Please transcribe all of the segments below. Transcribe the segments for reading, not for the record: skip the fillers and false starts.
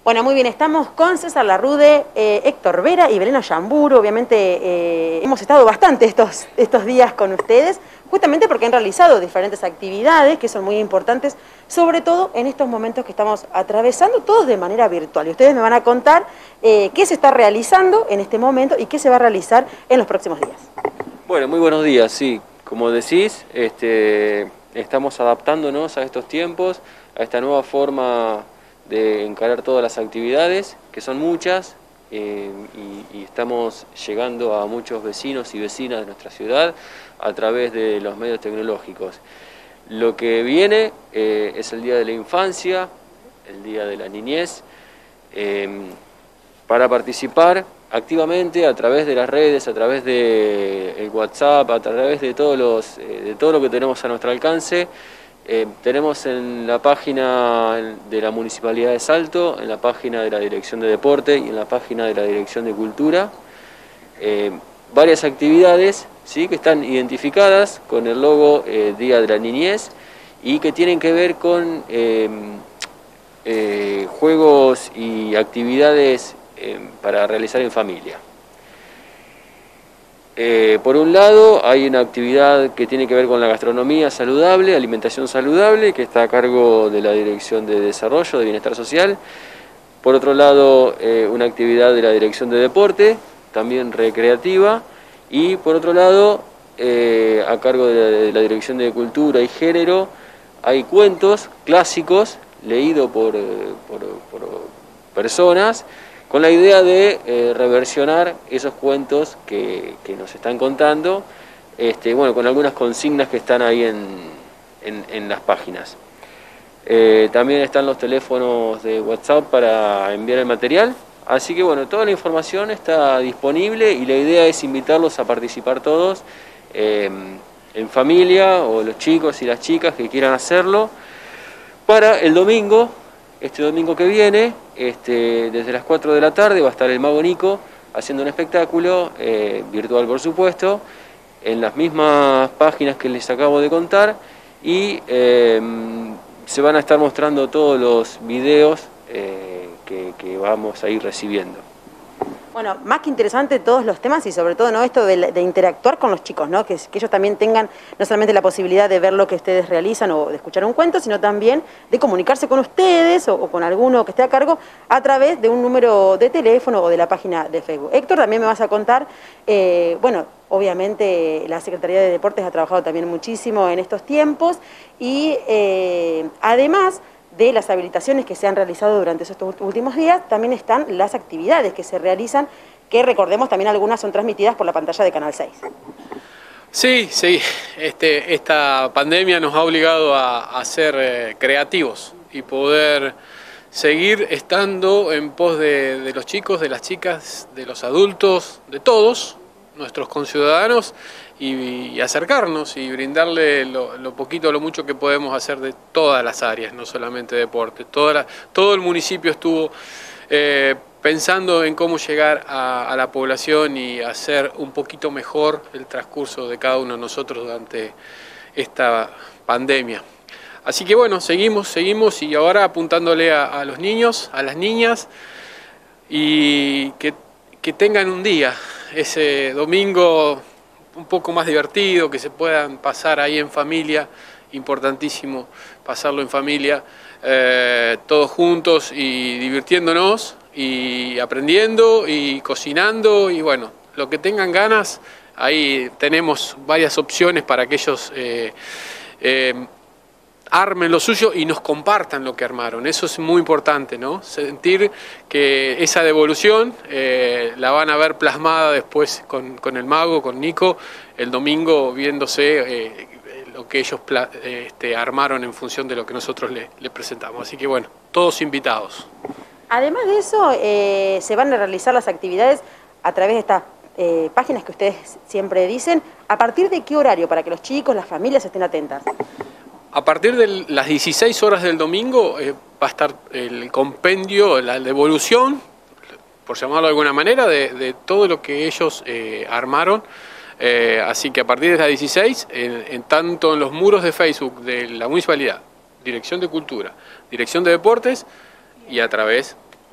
Bueno, muy bien, estamos con César Larrude, Héctor Vera y Belén Oyamburu. Obviamente hemos estado bastante estos días con ustedes, justamente porque han realizado diferentes actividades que son muy importantes, sobre todo en estos momentos que estamos atravesando, todos de manera virtual. Y ustedes me van a contar qué se está realizando en este momento y qué se va a realizar en los próximos días. Bueno, muy buenos días, sí. Como decís, estamos adaptándonos a estos tiempos, a esta nueva forma de encarar todas las actividades, que son muchas, y estamos llegando a muchos vecinos y vecinas de nuestra ciudad a través de los medios tecnológicos. Lo que viene es el Día de la Infancia, el Día de la Niñez, para participar activamente a través de las redes, a través de WhatsApp, a través de todo lo que tenemos a nuestro alcance. Tenemos en la página de la Municipalidad de Salto, en la página de la Dirección de Deporte y en la página de la Dirección de Cultura, varias actividades, ¿sí?, que están identificadas con el logo Día de la Niñez y que tienen que ver con juegos y actividades para realizar en familia. Por un lado hay una actividad que tiene que ver con la gastronomía saludable, alimentación saludable, que está a cargo de la Dirección de Desarrollo de Bienestar Social. Por otro lado, una actividad de la Dirección de Deporte, también recreativa. Y por otro lado, a cargo de la Dirección de Cultura y Género, hay cuentos clásicos leídos por personas, con la idea de reversionar esos cuentos que nos están contando, bueno, con algunas consignas que están ahí en las páginas. También están los teléfonos de WhatsApp para enviar el material, así que bueno, toda la información está disponible y la idea es invitarlos a participar todos en familia, o los chicos y las chicas que quieran hacerlo, para el domingo. Este domingo que viene, desde las 4 de la tarde, va a estar el Mago Nico haciendo un espectáculo, virtual por supuesto, en las mismas páginas que les acabo de contar, y se van a estar mostrando todos los videos que vamos a ir recibiendo. Bueno, más que interesante todos los temas y sobre todo, ¿no?, esto de interactuar con los chicos, ¿no? Que ellos también tengan no solamente la posibilidad de ver lo que ustedes realizan o de escuchar un cuento, sino también de comunicarse con ustedes o con alguno que esté a cargo a través de un número de teléfono o de la página de Facebook. Héctor, también me vas a contar, bueno, obviamente la Secretaría de Deportes ha trabajado también muchísimo en estos tiempos y además de las habilitaciones que se han realizado durante estos últimos días, también están las actividades que se realizan, que recordemos también algunas son transmitidas por la pantalla de Canal 6. Sí, esta pandemia nos ha obligado a ser creativos y poder seguir estando en pos de los chicos, de las chicas, de los adultos, de todos nuestros conciudadanos, y acercarnos y brindarle lo poquito o lo mucho que podemos hacer de todas las áreas, no solamente deporte. Todo el municipio estuvo pensando en cómo llegar a la población y hacer un poquito mejor el transcurso de cada uno de nosotros durante esta pandemia. Así que bueno, seguimos y ahora apuntándole a los niños, a las niñas, y que tengan un día, ese domingo, un poco más divertido, que se puedan pasar ahí en familia, importantísimo pasarlo en familia, todos juntos y divirtiéndonos y aprendiendo y cocinando, y bueno, lo que tengan ganas, ahí tenemos varias opciones para que ellos armen lo suyo y nos compartan lo que armaron. Eso es muy importante, ¿no? Sentir que esa devolución la van a ver plasmada después con el Mago, con Nico, el domingo, viéndose lo que ellos armaron en función de lo que nosotros le presentamos. Así que bueno, todos invitados. Además de eso, se van a realizar las actividades a través de estas páginas que ustedes siempre dicen. ¿A partir de qué horario? Para que los chicos, las familias estén atentas. A partir de las 16 horas del domingo va a estar el compendio, la devolución, por llamarlo de alguna manera, de todo lo que ellos armaron. Así que a partir de las 16, tanto en los muros de Facebook de la Municipalidad, Dirección de Cultura, Dirección de Deportes, y a través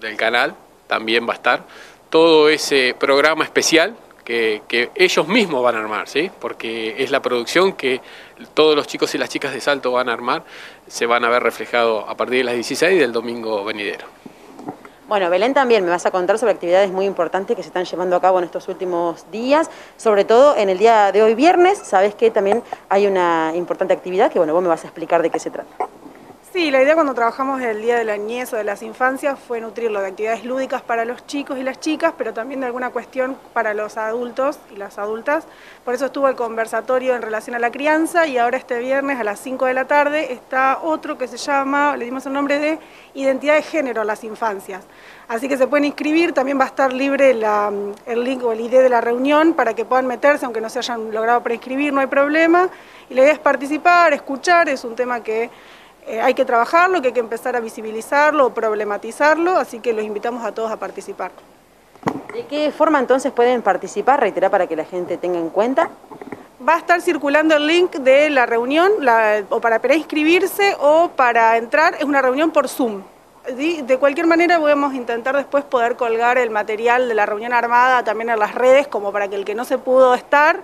del canal, también va a estar todo ese programa especial que ellos mismos van a armar, ¿sí? Porque es la producción que todos los chicos y las chicas de Salto van a armar, se van a ver reflejado a partir de las 16 del domingo venidero. Bueno, Belén, también me vas a contar sobre actividades muy importantes que se están llevando a cabo en estos últimos días, sobre todo en el día de hoy viernes. Sabés que también hay una importante actividad que, bueno, vos me vas a explicar de qué se trata. Sí, la idea cuando trabajamos el Día de la Niñez o de las Infancias fue nutrirlo de actividades lúdicas para los chicos y las chicas, pero también de alguna cuestión para los adultos y las adultas. Por eso estuvo el conversatorio en relación a la crianza y ahora este viernes a las 5 de la tarde está otro que se llama, le dimos el nombre de Identidad de Género a las Infancias. Así que se pueden inscribir, también va a estar libre el link o el ID de la reunión para que puedan meterse, aunque no se hayan logrado preinscribir, no hay problema. Y la idea es participar, escuchar, es un tema que hay que trabajarlo, que hay que empezar a visibilizarlo o problematizarlo, así que los invitamos a todos a participar. ¿De qué forma entonces pueden participar? Reiterar para que la gente tenga en cuenta. Va a estar circulando el link de la reunión, o para preinscribirse o para entrar, es una reunión por Zoom. De cualquier manera vamos a intentar después poder colgar el material de la reunión armada también en las redes, como para que el que no se pudo estar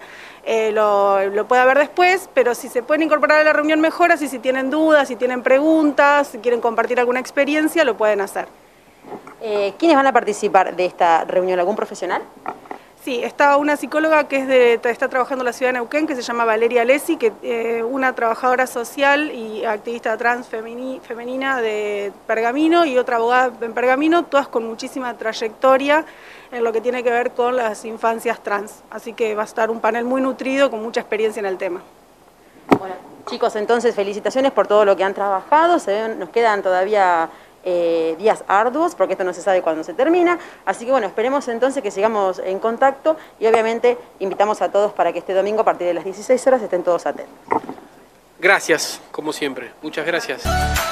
lo pueda ver después, pero si se pueden incorporar a la reunión mejor, así si tienen dudas, si tienen preguntas, si quieren compartir alguna experiencia, lo pueden hacer. ¿Quiénes van a participar de esta reunión? ¿Algún profesional? Sí, está una psicóloga que está trabajando en la ciudad de Neuquén, que se llama Valeria Lesi, que una trabajadora social y activista trans femenina de Pergamino y otra abogada en Pergamino, todas con muchísima trayectoria en lo que tiene que ver con las infancias trans. Así que va a estar un panel muy nutrido, con mucha experiencia en el tema. Bueno, chicos, entonces felicitaciones por todo lo que han trabajado. Nos quedan todavía días arduos, porque esto no se sabe cuándo se termina, así que bueno, esperemos entonces que sigamos en contacto y obviamente invitamos a todos para que este domingo a partir de las 16 horas estén todos atentos. Gracias, como siempre, muchas gracias.